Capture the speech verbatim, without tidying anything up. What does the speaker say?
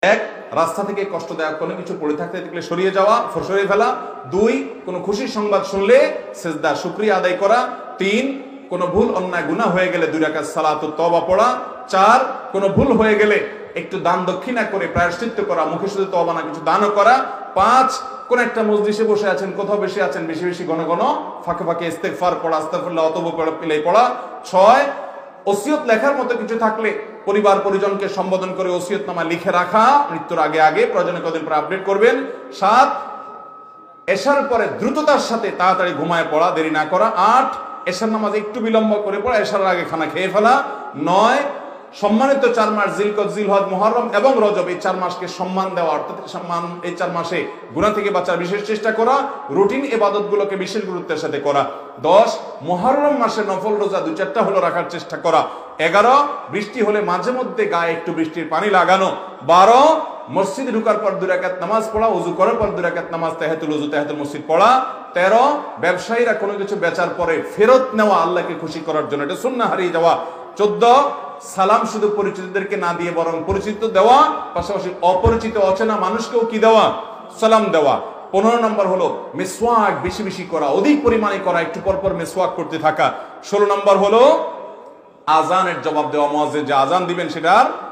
এক, রাস্তা থেকে কষ্টদায়ক কোনো কিছু পড়ে থাকতে দেখলে সরিয়ে যাওয়া, সরিয়ে ফেলা। দুই, কোনো খুশির সংবাদ শুনলে সেজদা শুকরিয়া আদায় করা। তিন, কোনো ভুল অন্যায় গুনাহ হয়ে গেলে দুই রাকাত সালাতুত তওবা পড়া। চার, কোনো ভুল হয়ে গেলে একটু দান দক্ষিণা করে প্রায়শ্চিত্ত করা, মুখে শুধু তওবা না কিছু দানও করা। পাঁচ, কোন একটা মজলিসে বসে আছেন, কোথাও বেশি আছেন, বেশি বেশি ঘন ঘন ফাঁকে ফাঁকে ইস্তেগফার পড়া, আস্তাগফিরুল্লাহ অতব পেলে পড়া। ছয়, ওসিয়ত লেখার মতো কিছু থাকলে পরিবার পরিজনকে সম্বোধন করে ওসিয়তনামা লিখে রাখা, মৃত্যুর আগে আগে, প্রয়োজনে কদিন পরে আপডেট করবেন। সাত, এশার পরে দ্রুততার সাথে তাড়াতাড়ি ঘুমায় পড়া, দেরি না করা। আট, এশার নামাজ একটু বিলম্ব করে পড়া, এশার আগে খানা খেয়ে ফেলা। নয়, সম্মানিত চার মাস জিলকদ, জিলহজ, মুহররম এবং রজব, এই চার মাসকে সম্মান দেওয়া, অর্থাৎ সম্মান, এই চার মাসে গুনাহ থেকে বাঁচার বিশেষ চেষ্টা করা, রুটিন ইবাদতগুলোকে বিশেষ গুরুত্বের সাথে করা। দশ, মুহররম মাসে নফল রোজা দুই চারটা হলো রাখার চেষ্টা করা। এগারো, বৃষ্টি হলে মাঝে মধ্যে গায়ে একটু বৃষ্টির পানি লাগানো। বারো, মসজিদে ঢুকার পর দুই রাকাত নামাজ পড়া, ওযু করার পর দুই রাকাত নামাজ, তাহিয়াতুল ওযু, তাহিয়াতুল মসজিদ পড়া। তেরো, ব্যবসায়ীরা কোনো কিছু বেচার পরে ফেরত নেওয়া, আল্লাহকে খুশি করার জন্য, এটা সুন্নাহ হারিয়ে যাওয়া। চোদ্দ, সালাম শুধু পরিচিতদেরকে না দিয়ে বরং পরিচিত দেওয়া, পাশাপাশি অপরিচিত অচেনা মানুষকেও কি দেওয়া, সালাম দেওয়া। পনেরো নম্বর হলো মিসওয়াক বেশি বেশি করা, অধিক পরিমাণে করা, একটু পর পর মিসওয়াক করতে থাকা। ষোলো নম্বর হলো আজানের জবাব দেওয়া, মুয়াজ্জিন যে আজান দিবেন সেটার